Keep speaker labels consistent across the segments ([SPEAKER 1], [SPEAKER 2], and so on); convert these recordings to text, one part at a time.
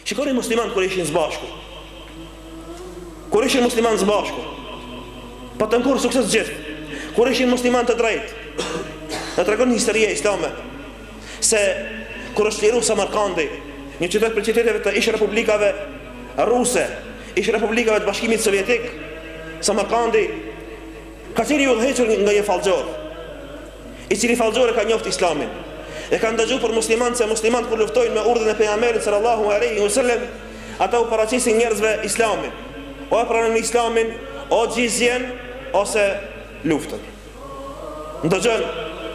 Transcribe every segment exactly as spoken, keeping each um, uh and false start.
[SPEAKER 1] Shikoni musliman kur ishin zbashku. Kur ishin musliman zbashku. Pa të nkur sukses gjithë. Kur ishin musliman të drejtë. Në tregon një historie islame se kur është liru Samarkandi, një qytet për qyteteve të ish republikave ruse, ish republikave të Bashkimit Sovjetik, Samarkandi ka qenë i udhëhequr nga një fallxor, i cili fallxor e ka njoft islamin. E kanë dëgjuar për muslimanë se muslimanët kur luftojnë me urdhën e pejgamberit sallallahu alaihi wasallam, ata u paraqisin njerëzve islamin. O e pranojnë islamin, o gjizjen, ose luftën. Ndëgjën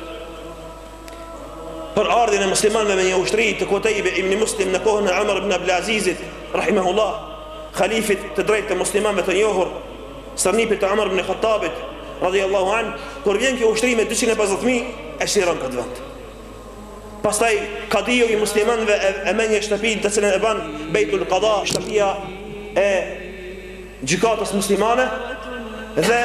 [SPEAKER 1] për ardhjen e muslimanëve me një ushtri të Kutejbe ibn Muslim në kohën e Umar ibn Abdul Azizit, rahimahullah, khalifit të drejtë të muslimanëve të njohur, sërnipit të Umar ibn Khattabit, radhiyallahu an, kur vjen kjo ushtri me dyqind e pesëdhjetë mijë, e shiron këtë vend. Pastaj kadiu i muslimanëve e, e menjë shtëpinë të cilën e ban Bejtul Qada, shtëpia e gjykatës muslimane, dhe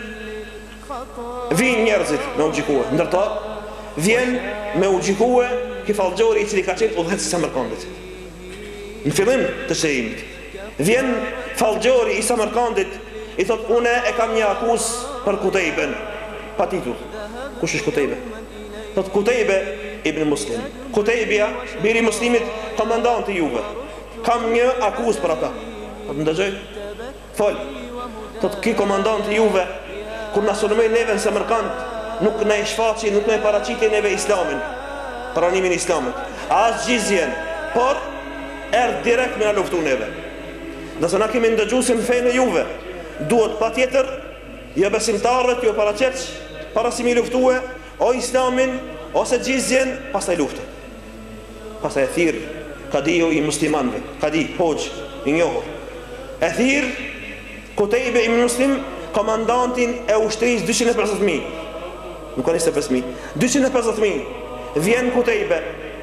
[SPEAKER 1] vinë njerëzit me u gjykue. Ndërta vjen me u gjykue ky fallxori i cili ka qenë udhëheqës i Samarkandit. Në fillim të shërimit vjen fallxori i Samarkandit, i thot une e kam një akuzë për Kutejben, pa titull. Kush është Kutejbe? Thot Kutejbe ibn Muslim. Kutejbja, biri muslimit, komandanti juve. Kam një akuzë për ata. Thot ndëgjoj, fol. Thot ki komandanti juve, kur na sulmoi neve në Samarkand, nuk na e shfaqi, nuk na e paraqiti neve islamin, pranimin e islamit, as gjizjen, por erdh direkt me na luftu neve. Nëse na kemi ndëgjuar se në fenë juve duhet patjetër jo besimtarët ju paraqet para se mi luftue o islamin ose gjizjen, pastaj luftën. Pastaj e thirr kadiu i muslimanëve, kadi hoxh i njohur. E thirr Kutejbe ibn Muslim, komandantin e ushtrisë dyqind e pesëdhjetë mijë. Nuk ka njëzet e pesë mijë. dyqind e pesëdhjetë mijë. Vjen Kutejbe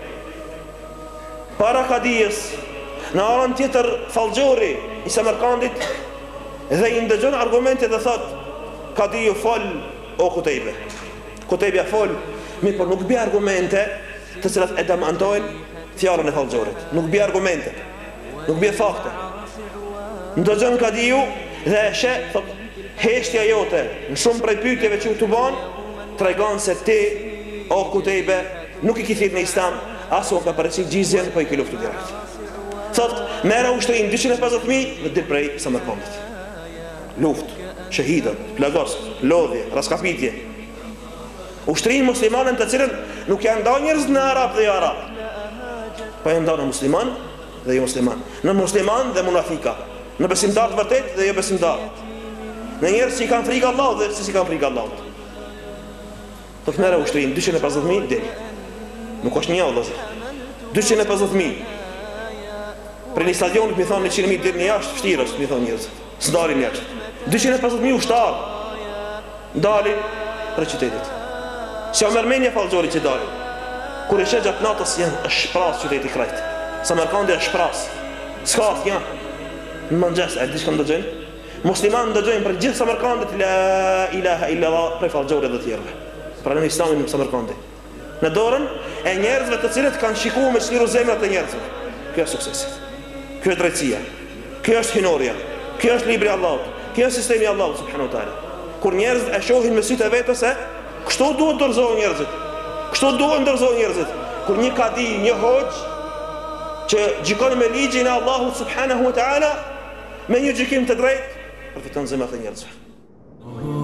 [SPEAKER 1] para kadijës, në anën tjetër fallxori i Samarkandit, dhe i ndëgjon argumente dhe thot kadiju fol o Kutejbe. Kutejbja fol, mirë por nuk bie argumente të cilat e demantojnë fjalën e fallxorit. Nuk bie argumente, nuk bie fakte. Ndëgjon kadiju dhe e sheh, thot, heshtja jote në shumë prej pyetjeve që u të ban tregon se ti o Kutejbe nuk i ki thirr në islam, as u ka paraqit gjizjen, po i ki luftu direkt. Thot, merra ushtrin dyqind e pesëdhjetë mijë dhe dil prej Samarkandit. Luftë, shahida, plagos, lodhje, raskapitje. Ushtrin muslimanën të cilën nuk janë nda njerëz në arab dhe jo arab, po janë nda në musliman dhe jo musliman, në musliman dhe munafika, në besimtar të vërtet dhe jo besimtar, në njerëz që i kanë frikë Allahut dhe që si kanë frikë Allahut. Të të merre ushtrin dyqind e pesëdhjetë mijë deri. Nuk është një vëllazër. dyqind e pesëdhjetë mijë. Për një stadion mi thonë njëqind mijë deri në jashtë, vështirë është, mi thonë njerëz. S'dalin jashtë. dyqind e pesëdhjetë mijë ushtar dalin për qytetit. Si Omermenja fallxori që dalin. Kur e sheh gjatë natës janë është shpras qyteti krejt. Samarkandi është shpras. S'ka janë. Në mëngjes e di çka ndëgjojnë. Muslimanë ndëgjojnë për gjithë Samarkandit la ilaha illa Allah për fallxorit dhe të tjerëve. Pra në islamin në Samarkandi. Në dorën e njerëzve të cilët kanë shikuar me çliru zemrat e njerëzve. Kjo është suksesi. Kjo është drejtësia. Kjo është hinoria. Kjo është libri i Allahut. Kjo është sistemi i Allahut subhanahu wa taala. Kur njerëzit e shohin me sytë e vetes se kështu duhet dorëzohen njerëzit. Kështu duhet ndërzohen njerëzit. Kur një kadi, një hoxh që gjykon me ligjin e Allahut subhanahu wa taala me një gjykim të drejtë, përfiton zemrat e njerëzve.